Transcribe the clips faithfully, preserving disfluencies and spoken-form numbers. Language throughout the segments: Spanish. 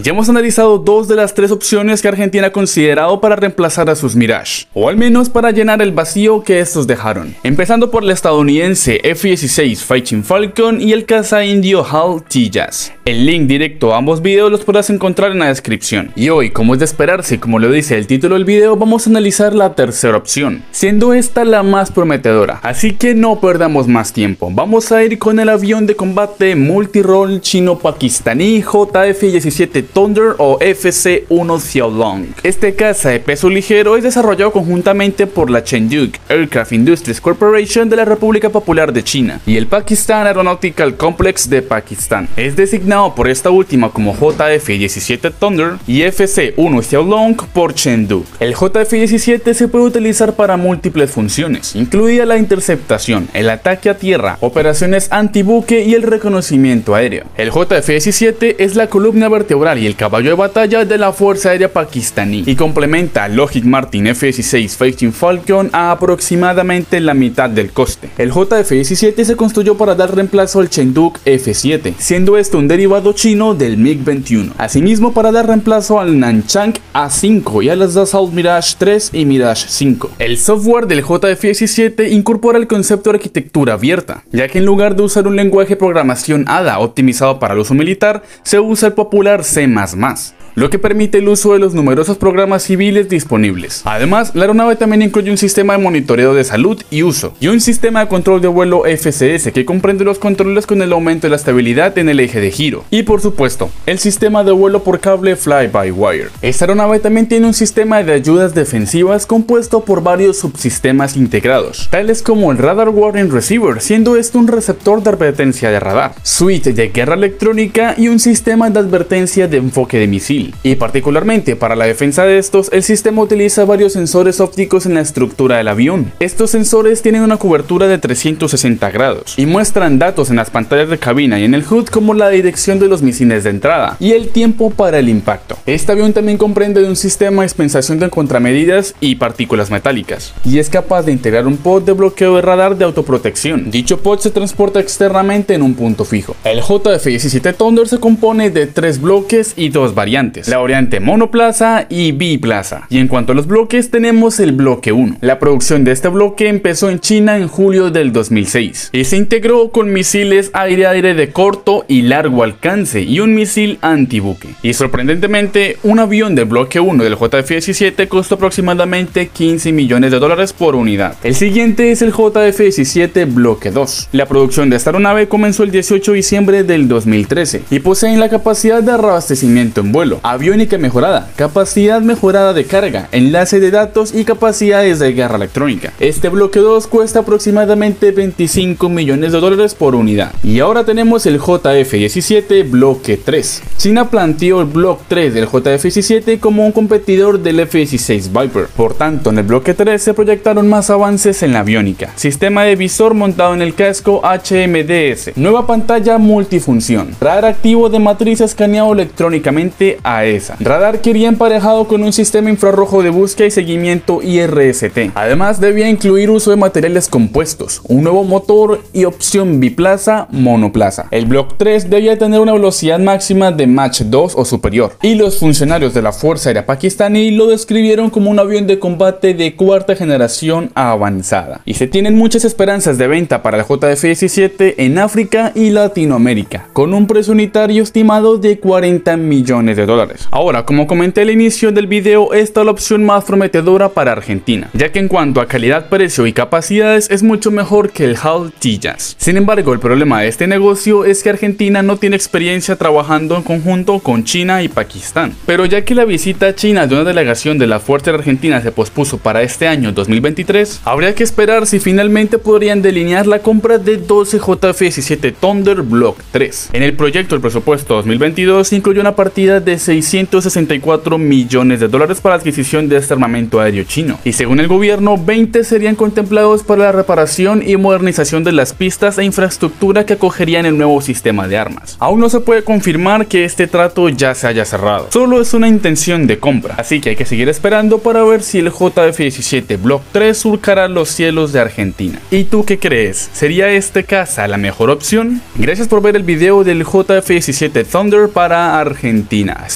Ya hemos analizado dos de las tres opciones que Argentina ha considerado para reemplazar a sus Mirage, o al menos para llenar el vacío que estos dejaron, empezando por el estadounidense F dieciséis Fighting Falcon y el caza indio HAL Tejas. El link directo a ambos videos los podrás encontrar en la descripción. Y hoy, como es de esperarse, como lo dice el título del video, vamos a analizar la tercera opción, siendo esta la más prometedora. Así que no perdamos más tiempo, vamos a ir con el avión de combate multirol chino-pakistaní J F diecisiete Thunder o F C uno Xiaolong. Este caza de peso ligero es desarrollado conjuntamente por la Chengdu Aircraft Industries Corporation de la República Popular de China y el Pakistan Aeronautical Complex de Pakistán. Es designado por esta última como J F diecisiete Thunder y F C uno Xiaolong por Chengdu. El J F diecisiete se puede utilizar para múltiples funciones, incluida la interceptación, el ataque a tierra, operaciones antibuque y el reconocimiento aéreo. El J F diecisiete es la columna vertebral y el caballo de batalla de la Fuerza Aérea Pakistaní y complementa al Lockheed Martin F dieciséis Fighting Falcon a aproximadamente la mitad del coste. El J F diecisiete se construyó para dar reemplazo al Chengdu F siete, siendo este un derivado chino del MiG veintiuno. Asimismo, para dar reemplazo al Nanchang A cinco y a las Dassault Mirage tres y Mirage cinco. El software del J F diecisiete incorpora el concepto de arquitectura abierta, ya que en lugar de usar un lenguaje de programación A D A optimizado para el uso militar, se usa el popular C más más, lo que permite el uso de los numerosos programas civiles disponibles. Además, la aeronave también incluye un sistema de monitoreo de salud y uso, y un sistema de control de vuelo F C S que comprende los controles con el aumento de la estabilidad en el eje de giro, y por supuesto, el sistema de vuelo por cable fly-by-wire. Esta aeronave también tiene un sistema de ayudas defensivas compuesto por varios subsistemas integrados, tales como el Radar Warning Receiver, siendo este un receptor de advertencia de radar, suite de guerra electrónica y un sistema de advertencia de enfoque de misil. Y particularmente para la defensa de estos, el sistema utiliza varios sensores ópticos en la estructura del avión. Estos sensores tienen una cobertura de trescientos sesenta grados y muestran datos en las pantallas de cabina y en el H U D como la dirección de los misiles de entrada y el tiempo para el impacto. Este avión también comprende de un sistema de dispensación de contramedidas y partículas metálicas, y es capaz de integrar un pod de bloqueo de radar de autoprotección. Dicho pod se transporta externamente en un punto fijo. El J F diecisiete Thunder se compone de tres bloques y dos variantes, la variante monoplaza y biplaza. Y en cuanto a los bloques, tenemos el bloque uno. La producción de este bloque empezó en China en julio del dos mil seis y se integró con misiles aire-aire de corto y largo alcance y un misil antibuque. Y sorprendentemente, un avión del bloque uno del J F diecisiete costó aproximadamente quince millones de dólares por unidad. El siguiente es el J F diecisiete bloque dos. La producción de esta aeronave comenzó el dieciocho de diciembre del dos mil trece y poseen la capacidad de reabastecimiento en vuelo, aviónica mejorada, capacidad mejorada de carga, enlace de datos y capacidades de guerra electrónica. Este bloque dos cuesta aproximadamente veinticinco millones de dólares por unidad. Y ahora tenemos el J F diecisiete bloque tres. China planteó el bloque tres del J F diecisiete como un competidor del F dieciséis Viper. Por tanto, en el bloque tres se proyectaron más avances en la aviónica, sistema de visor montado en el casco H M D S, nueva pantalla multifunción, radar activo de matriz escaneado electrónicamente a E S A, radar que iría emparejado con un sistema infrarrojo de búsqueda y seguimiento I R S T. Además, debía incluir uso de materiales compuestos, un nuevo motor y opción biplaza monoplaza. El bloque tres debía tener una velocidad máxima de Mach dos o superior, y los funcionarios de la Fuerza Aérea Pakistaní lo describieron como un avión de combate de cuarta generación avanzada. Y se tienen muchas esperanzas de venta para el J F diecisiete en África y Latinoamérica, con un precio unitario estimado de cuarenta millones de dólares. Ahora, como comenté al inicio del video, esta es la opción más prometedora para Argentina, ya que en cuanto a calidad, precio y capacidades es mucho mejor que el HAL Tejas. Sin embargo, el problema de este negocio es que Argentina no tiene experiencia trabajando en conjunto con China y Pakistán. Pero ya que la visita a China de una delegación de la Fuerza Argentina se pospuso para este año dos mil veintitrés, habría que esperar si finalmente podrían delinear la compra de doce J F diecisiete Thunder bloque tres. En el proyecto del presupuesto dos mil veintidós incluyó una partida de seiscientos sesenta y cuatro millones de dólares para la adquisición de este armamento aéreo chino, y según el gobierno, veinte serían contemplados para la reparación y modernización de las pistas e infraestructura que acogerían el nuevo sistema de armas. Aún no se puede confirmar que este trato ya se haya cerrado, solo es una intención de compra, así que hay que seguir esperando para ver si el J F diecisiete bloque tres surcará los cielos de Argentina. ¿Y tú qué crees? ¿Sería este caza la mejor opción? Gracias por ver el video del J F diecisiete Thunder para Argentina.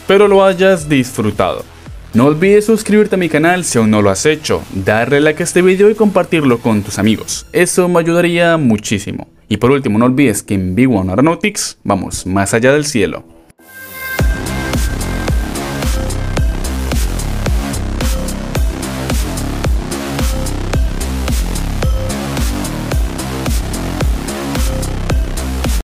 espero lo hayas disfrutado. No olvides suscribirte a mi canal si aún no lo has hecho, darle like a este video y compartirlo con tus amigos, eso me ayudaría muchísimo. Y por último no olvides que en B uno Aeronautics vamos más allá del cielo.